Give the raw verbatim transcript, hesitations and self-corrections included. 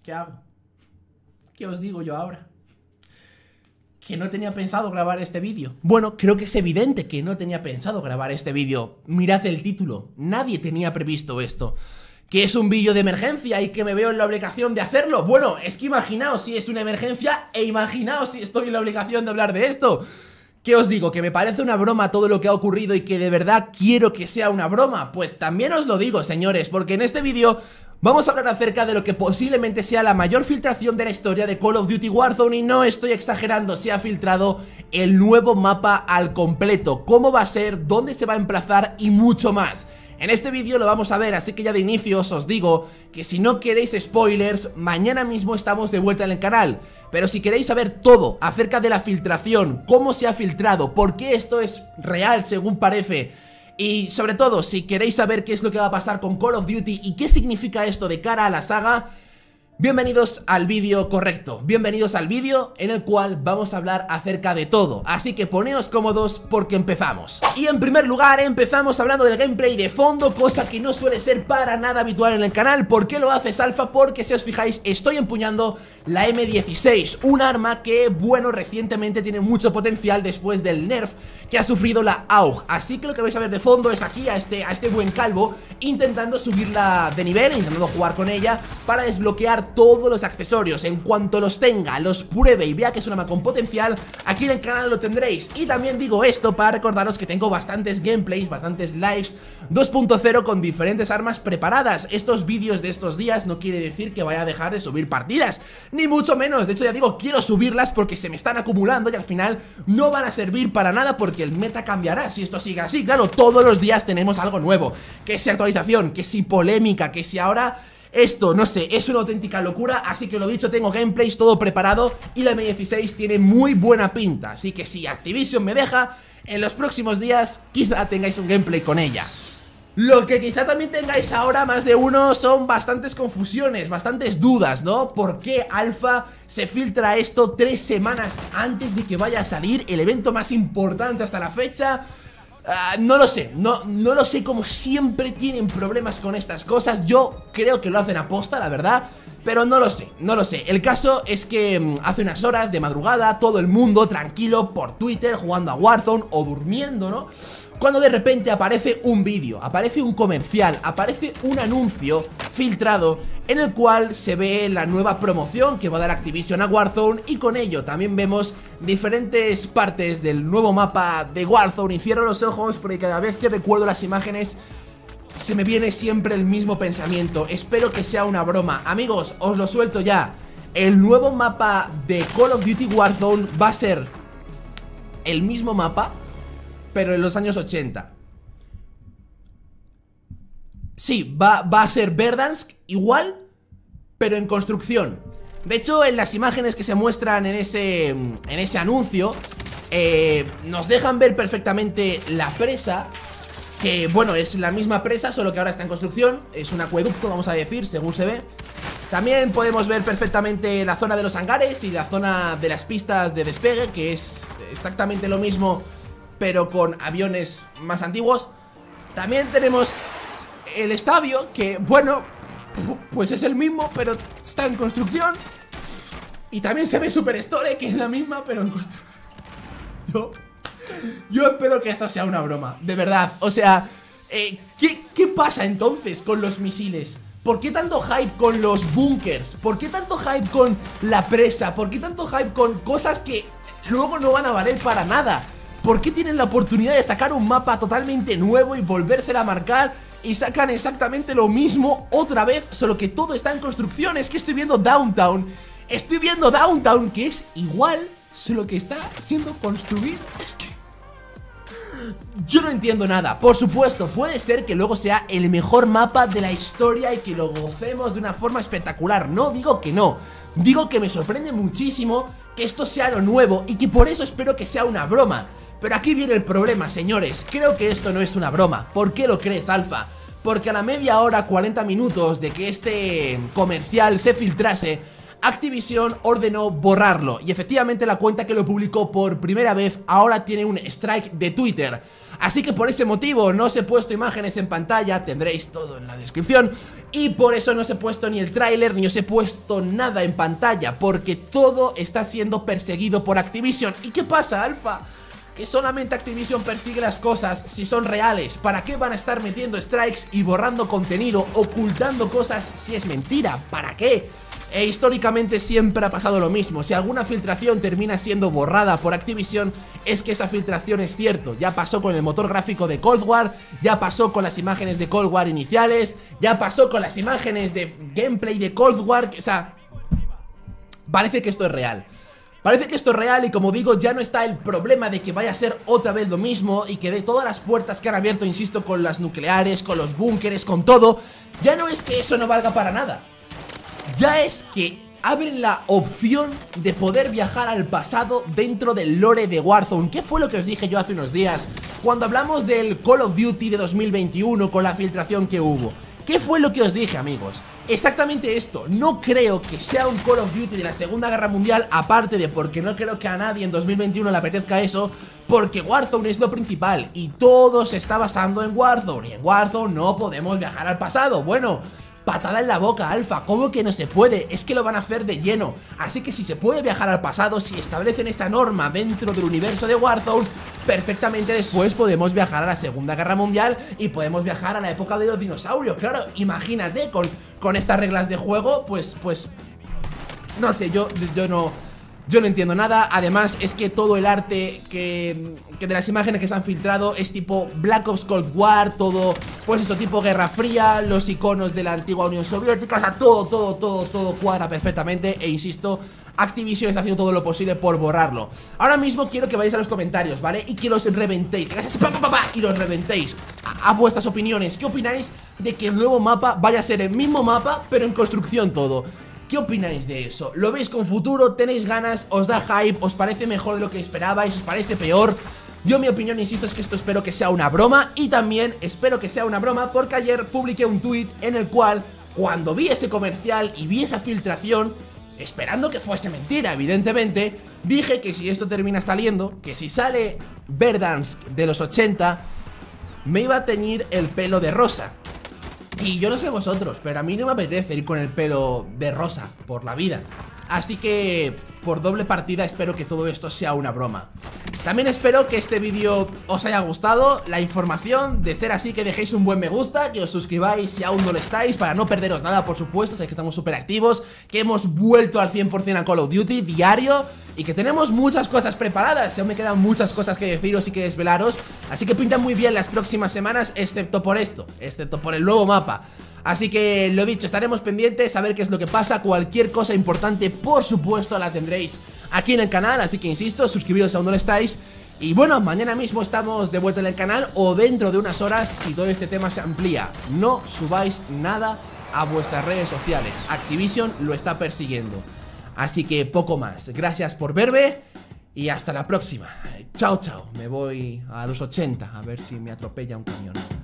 ¿Qué hago? ¿Qué os digo yo ahora? Que no tenía pensado grabar este vídeo. Bueno, creo que es evidente que no tenía pensado grabar este vídeo. Mirad el título. Nadie tenía previsto esto. ¿Que es un vídeo de emergencia y que me veo en la obligación de hacerlo? Bueno, es que imaginaos si es una emergencia e imaginaos si estoy en la obligación de hablar de esto. ¿Qué os digo? ¿Que me parece una broma todo lo que ha ocurrido y que de verdad quiero que sea una broma? Pues también os lo digo, señores, porque en este vídeo vamos a hablar acerca de lo que posiblemente sea la mayor filtración de la historia de Call of Duty Warzone. Y no estoy exagerando, se ha filtrado el nuevo mapa al completo, cómo va a ser, dónde se va a emplazar y mucho más. En este vídeo lo vamos a ver, así que ya de inicio os digo que si no queréis spoilers, mañana mismo estamos de vuelta en el canal. Pero si queréis saber todo acerca de la filtración, cómo se ha filtrado, por qué esto es real según parece, y sobre todo si queréis saber qué es lo que va a pasar con Call of Duty y qué significa esto de cara a la saga, bienvenidos al vídeo correcto, bienvenidos al vídeo en el cual vamos a hablar acerca de todo. Así que poneos cómodos porque empezamos. Y en primer lugar empezamos hablando del gameplay de fondo, cosa que no suele ser para nada habitual en el canal. ¿Por qué lo haces, Alfa? Porque si os fijáis estoy empuñando la eme dieciséis, un arma que, bueno, recientemente tiene mucho potencial después del nerf que ha sufrido la A U G. Así que lo que vais a ver de fondo es aquí a este, a este buen calvo intentando subirla de nivel, intentando jugar con ella para desbloquear todos los accesorios. En cuanto los tenga, los pruebe y vea que es un arma con potencial, aquí en el canal lo tendréis. Y también digo esto para recordaros que tengo bastantes gameplays, bastantes lives dos punto cero con diferentes armas preparadas. Estos vídeos de estos días no quiere decir que vaya a dejar de subir partidas, ni mucho menos. De hecho, ya digo, quiero subirlas porque se me están acumulando y al final no van a servir para nada porque el meta cambiará si esto sigue así. Claro, todos los días tenemos algo nuevo, que si actualización, que si polémica, que si ahora esto, no sé, es una auténtica locura. Así que lo dicho, tengo gameplays todo preparado y la eme dieciséis tiene muy buena pinta. Así que si Activision me deja, en los próximos días quizá tengáis un gameplay con ella. Lo que quizá también tengáis ahora más de uno son bastantes confusiones, bastantes dudas, ¿no? ¿Por qué Alfa se filtra esto tres semanas antes de que vaya a salir el evento más importante hasta la fecha? Uh, no lo sé, no, no lo sé, como siempre tienen problemas con estas cosas. Yo creo que lo hacen a posta, la verdad, pero no lo sé, no lo sé. El caso es que um, hace unas horas de madrugada todo el mundo tranquilo por Twitter jugando a Warzone o durmiendo, ¿no? Cuando de repente aparece un vídeo, aparece un comercial, aparece un anuncio filtrado en el cual se ve la nueva promoción que va a dar Activision a Warzone. Y con ello también vemos diferentes partes del nuevo mapa de Warzone. Y cierro los ojos porque cada vez que recuerdo las imágenes se me viene siempre el mismo pensamiento. Espero que sea una broma. Amigos, os lo suelto ya. El nuevo mapa de Call of Duty Warzone va a ser el mismo mapa, pero en los años ochenta. Sí, va, va a ser Verdansk igual, pero en construcción. De hecho, en las imágenes que se muestran en ese, en ese anuncio, eh, nos dejan ver perfectamente la presa, que bueno, es la misma presa, solo que ahora está en construcción. Es un acueducto, vamos a decir, según se ve. También podemos ver perfectamente la zona de los hangares y la zona de las pistas de despegue, que es exactamente lo mismo, pero con aviones más antiguos. También tenemos el estadio, que bueno, pues es el mismo, pero está en construcción. Y también se ve Superstore, que es la misma, pero en construcción. Yo, yo espero que esto sea una broma, de verdad. O sea, eh, ¿qué, ¿qué pasa entonces con los misiles? ¿Por qué tanto hype con los bunkers? ¿Por qué tanto hype con la presa? ¿Por qué tanto hype con cosas que luego no van a valer para nada? ¿Por qué tienen la oportunidad de sacar un mapa totalmente nuevo y volvérsela a marcar y sacan exactamente lo mismo otra vez, solo que todo está en construcción? Es que estoy viendo Downtown, estoy viendo Downtown, que es igual, solo que está siendo construido. Es que yo no entiendo nada. Por supuesto, puede ser que luego sea el mejor mapa de la historia y que lo gocemos de una forma espectacular. No digo que no, digo que me sorprende muchísimo que esto sea lo nuevo y que por eso espero que sea una broma. Pero aquí viene el problema, señores. Creo que esto no es una broma. ¿Por qué lo crees, Alfa? Porque a la media hora, cuarenta minutos de que este comercial se filtrase, Activision ordenó borrarlo y efectivamente la cuenta que lo publicó por primera vez ahora tiene un strike de Twitter. Así que por ese motivo no os he puesto imágenes en pantalla, tendréis todo en la descripción. Y por eso no os he puesto ni el tráiler ni os he puesto nada en pantalla, porque todo está siendo perseguido por Activision. ¿Y qué pasa, Alfa? Que solamente Activision persigue las cosas si son reales. ¿Para qué van a estar metiendo strikes y borrando contenido, ocultando cosas si es mentira? ¿Para qué? E históricamente siempre ha pasado lo mismo. Si alguna filtración termina siendo borrada por Activision, es que esa filtración es cierto. Ya pasó con el motor gráfico de Cold War, ya pasó con las imágenes de Cold War iniciales, ya pasó con las imágenes de gameplay de Cold War. O sea, parece que esto es real. Parece que esto es real y como digo, ya no está el problema de que vaya a ser otra vez lo mismo y que de todas las puertas que han abierto, insisto, con las nucleares, con los búnkeres, con todo, ya no es que eso no valga para nada. Ya es que abren la opción de poder viajar al pasado dentro del lore de Warzone. ¿Qué fue lo que os dije yo hace unos días cuando hablamos del Call of Duty de dos mil veintiuno con la filtración que hubo? ¿Qué fue lo que os dije, amigos? Exactamente esto. No creo que sea un Call of Duty de la Segunda Guerra Mundial, aparte de porque no creo que a nadie en dos mil veintiuno le apetezca eso, porque Warzone es lo principal y todo se está basando en Warzone, y en Warzone no podemos viajar al pasado. Bueno, patada en la boca, Alfa, ¿cómo que no se puede? Es que lo van a hacer de lleno. Así que si se puede viajar al pasado, si establecen esa norma dentro del universo de Warzone, perfectamente después podemos viajar a la Segunda Guerra Mundial y podemos viajar a la época de los dinosaurios. Claro, imagínate, con, con estas reglas de juego, pues, pues, no sé, yo, yo no... Yo no entiendo nada. Además es que todo el arte que, que de las imágenes que se han filtrado es tipo Black Ops Cold War, todo, pues eso, tipo Guerra Fría, los iconos de la antigua Unión Soviética, o sea, todo, todo, todo, todo cuadra perfectamente. E insisto, Activision está haciendo todo lo posible por borrarlo. Ahora mismo quiero que vayáis a los comentarios, ¿vale? Y que los reventéis, que hagáis pa, pa, pa, pa, y los reventéis a, a vuestras opiniones. ¿Qué opináis de que el nuevo mapa vaya a ser el mismo mapa, pero en construcción todo? ¿Qué opináis de eso? ¿Lo veis con futuro? ¿Tenéis ganas? ¿Os da hype? ¿Os parece mejor de lo que esperabais? ¿Os parece peor? Yo mi opinión, insisto, es que esto espero que sea una broma. Y también espero que sea una broma porque ayer publiqué un tweet en el cual, cuando vi ese comercial y vi esa filtración, esperando que fuese mentira, evidentemente, dije que si esto termina saliendo, que si sale Verdansk de los ochenta, me iba a teñir el pelo de rosa. Y yo no sé vosotros, pero a mí no me apetece ir con el pelo de rosa por la vida. Así que, por doble partida, espero que todo esto sea una broma. También espero que este vídeo os haya gustado. La información, de ser así, que dejéis un buen me gusta, que os suscribáis si aún no lo estáis, para no perderos nada, por supuesto. Sabéis que estamos súper activos, que hemos vuelto al cien por cien a Call of Duty diario y que tenemos muchas cosas preparadas. Aún me quedan muchas cosas que deciros y que desvelaros. Así que pintan muy bien las próximas semanas, excepto por esto, excepto por el nuevo mapa. Así que, lo dicho, estaremos pendientes a ver qué es lo que pasa. Cualquier cosa importante, por supuesto, la tendréis aquí en el canal. Así que, insisto, suscribiros si aún no lo estáis. Y bueno, mañana mismo estamos de vuelta en el canal, o dentro de unas horas si todo este tema se amplía. No subáis nada a vuestras redes sociales. Activision lo está persiguiendo. Así que poco más. Gracias por verme y hasta la próxima. Chao, chao. Me voy a los ochenta a ver si me atropella un camión.